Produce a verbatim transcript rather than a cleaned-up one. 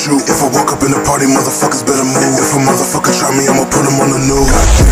shoot. If I walk up in the party, motherfuckers better move. If a motherfucker try me, I'ma put him on the news.